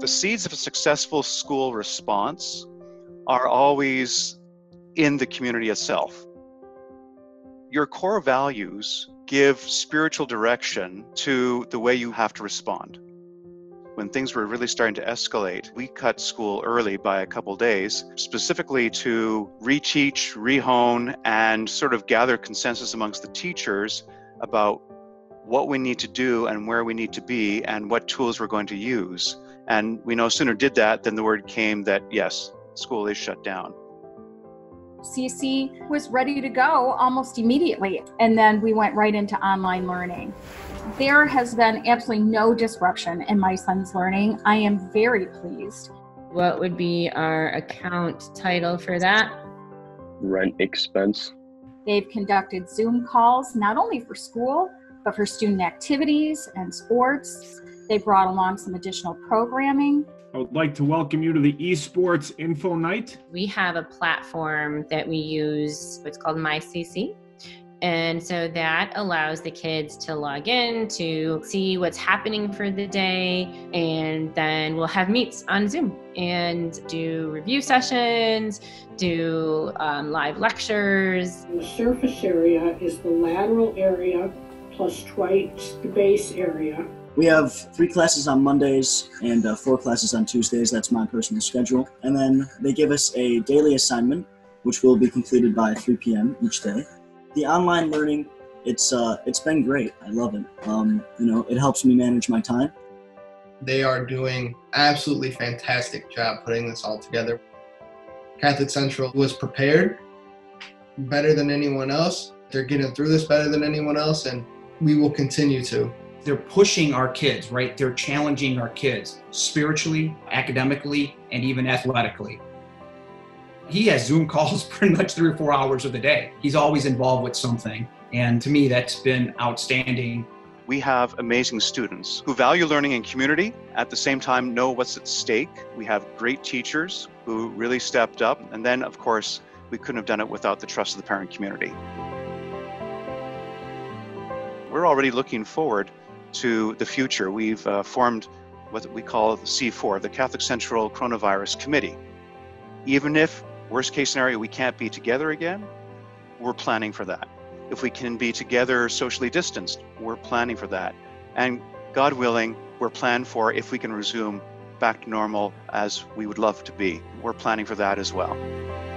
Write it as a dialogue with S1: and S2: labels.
S1: The seeds of a successful school response are always in the community itself. Your core values give spiritual direction to the way you have to respond. When things were really starting to escalate, we cut school early by a couple days, specifically to reteach, rehone, and sort of gather consensus amongst the teachers about what we need to do and where we need to be and what tools we're going to use. And we no sooner did that than the word came that, yes, school is shut down.
S2: CC was ready to go almost immediately, and then we went right into online learning. There has been absolutely no disruption in my son's learning. I am very pleased.
S3: What would be our account title for that?
S4: Rent expense.
S2: They've conducted Zoom calls, not only for school, but for student activities and sports. They brought along some additional programming.
S5: I would like to welcome you to the Esports Info Night.
S3: We have a platform that we use, it's called MyCC. And so that allows the kids to log in, to see what's happening for the day, and then we'll have meets on Zoom and do review sessions, do live lectures.
S6: The surface area is the lateral area plus twice the base area.
S7: We have 3 classes on Mondays and 4 classes on Tuesdays. That's my personal schedule. And then they give us a daily assignment, which will be completed by 3 p.m. each day. The online learning, it's been great. I love it. It helps me manage my time.
S8: They are doing absolutely fantastic job putting this all together. Catholic Central was prepared better than anyone else. They're getting through this better than anyone else, and we will continue to.
S9: They're pushing our kids, right? They're challenging our kids spiritually, academically, and even athletically. He has Zoom calls pretty much 3 or 4 hours of the day. He's always involved with something. And to me, that's been outstanding.
S1: We have amazing students who value learning and community, at the same time know what's at stake. We have great teachers who really stepped up. And then, of course, we couldn't have done it without the trust of the parent community. We're already looking forward to the future. We've formed what we call the C4, the Catholic Central Coronavirus Committee. Even if, worst case scenario, we can't be together again, we're planning for that. If we can be together socially distanced, we're planning for that. And God willing, we're planning for if we can resume back to normal as we would love to be. We're planning for that as well.